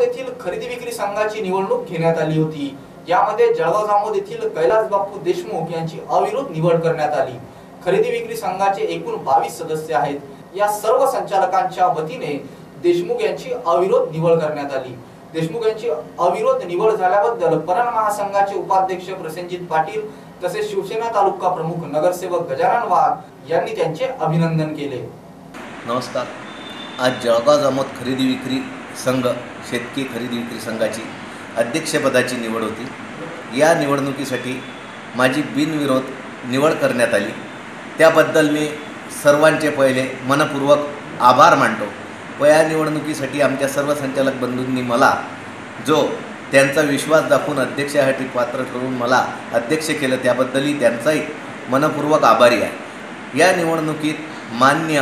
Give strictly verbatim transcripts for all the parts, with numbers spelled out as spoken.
येथील खरेदी विक्री संघाची निवडणूक घेण्यात आली होती। यामध्ये जळगाव जामोद येथील कैलास बापू देशमुख यांची अविरोध निवड करण्यात आली। खरेदी विक्री संघाचे एकूण बावीस सदस्य आहेत। या सर्व संचालकांच्या वतीने देशमुख यांची अविरोध निवड करण्यात आली। देशमुख यांची अविरोध निवड झाल्याबद्दल पणन महासंघाचे उपाध्यक्ष प्रसेनजित पाटील तसेच शिवसेना तालुका प्रमुख नगरसेवक गजानन वाघ यांनी त्यांचे अभिनंदन केले। नमस्कार। आज जळगाव जामोद खरेदी विक्री संघ शेतकी खरेदी विक्री संघाची अध्यक्षपदाची निवड होती। या निवडणुकीसाठी माझी बिनविरोध निवड करण्यात आली। त्याबद्दल मी सर्वांचे पहिले मनपूर्वक आभार मानतो व या निवडणुकीसाठी आमच्या सर्व संचालक बंधूंनी मला जो त्यांचा विश्वास दाखवून अध्यक्षासाठी पात्र ठरवून मला अध्यक्ष केलं त्याबद्दलही त्यांचाही मनपूर्वक आभारी आहे। या निवडणुकीत मान्य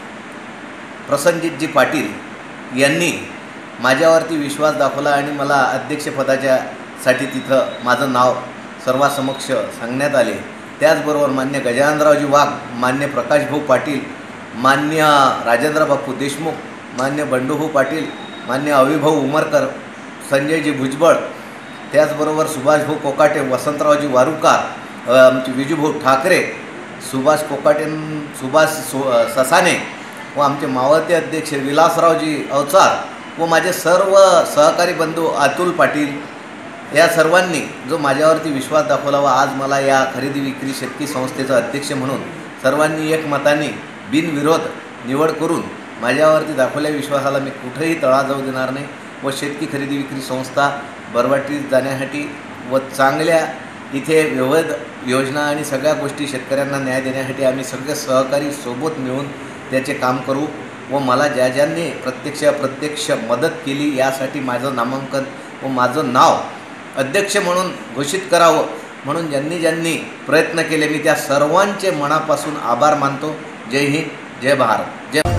प्रसेनजितजी पाटील यांनी माझ्यावरती विश्वास दाखवला आणि मला अध्यक्षपदाच्या साठी तिथं माझं नाव सर्वांसमक्ष सांगण्यात आले। त्याचबरोबर मान्य गजाननरावजी वाघ, मान्य प्रकाशभाऊ पाटील, मान्य राजेंद्र बापू देशमुख, मान्य बंडूभाऊ पाटील, मान्य अविभाऊ उमरकर, संजयजी भुजबळ, त्याचबरोबर सुभाषभाऊ कोकाटे, वसंतरावजी वारुकार, आमचे विजूभाऊ ठाकरे, सुभाष कोकाटे, सुभाष ससाने व आमचे मावळते अध्यक्ष विलासरावजी अवचार व माझे सर्व सहकारी बंधू अतुल पाटील या सर्वांनी जो माझ्यावरती विश्वास दाखवला व आज मला या खरेदी विक्री शेतकी संस्थेचा अध्यक्ष म्हणून सर्वांनी एकमताने बिनविरोध निवड करून माझ्यावरती दाखवल्या विश्वासाला मी कुठेही तडा जाऊ देणार नाही व शेतकी खरेदी विक्री संस्था बरवाटीत जाण्यासाठी व चांगल्या इथे विविध योजना आणि सगळ्या गोष्टी शेतकऱ्यांना न्याय देण्यासाठी आम्ही सगळे सहकारी सोबत मिळून त्याचे काम करू व मला ज्या ज्यांनी प्रत्यक्ष अप्रत्यक्ष मदत केली यासाठी माझं नामांकन व माझं नाव अध्यक्ष म्हणून घोषित करावं म्हणून ज्यांनी ज्यांनी प्रयत्न केले मी त्या सर्वांचे मनापासून आभार मानतो। जय हिंद, जय भारत, जय